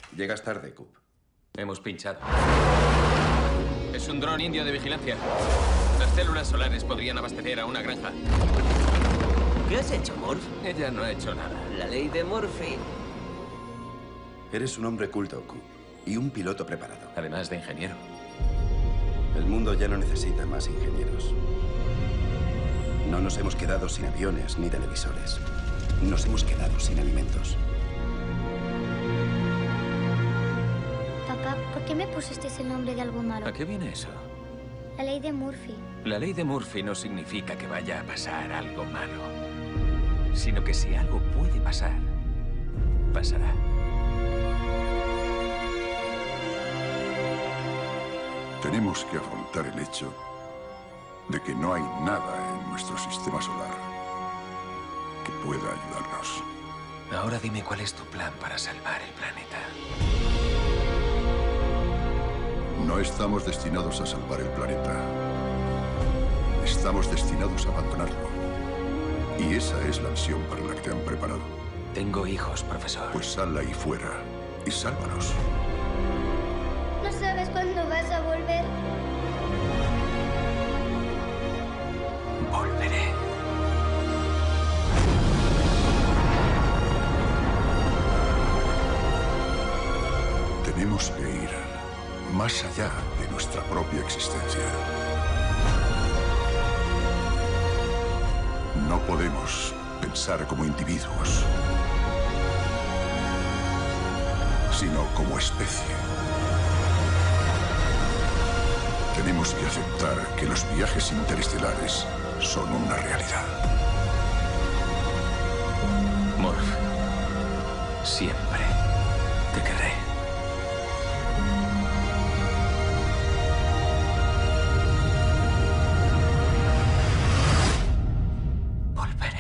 Llegas tarde, Coop. Hemos pinchado. Es un dron indio de vigilancia. Las células solares podrían abastecer a una granja. ¿Qué has hecho, Morph? Ella no ha hecho nada. La ley de Murphy. Eres un hombre culto, Coop. Y un piloto preparado. Además de ingeniero. El mundo ya no necesita más ingenieros. No nos hemos quedado sin aviones ni televisores. Nos hemos quedado sin alimentos. Papá, ¿por qué me pusiste el nombre de algo malo? ¿A qué viene eso? La ley de Murphy. La ley de Murphy no significa que vaya a pasar algo malo, sino que si algo puede pasar, pasará. Tenemos que afrontar el hecho de que no hay nada en nuestro sistema solar que pueda ayudarnos. Ahora dime cuál es tu plan para salvar el planeta. No estamos destinados a salvar el planeta. Estamos destinados a abandonarlo. Y esa es la misión para la que te han preparado. Tengo hijos, profesor. Pues sal ahí fuera y sálvalos. ¿No sabes cuándo vas a volver? Volveré. Tenemos que ir más allá de nuestra propia existencia. No podemos pensar como individuos, sino como especie. Tenemos que aceptar que los viajes interestelares son una realidad. Morph, siempre te querré. Volveré.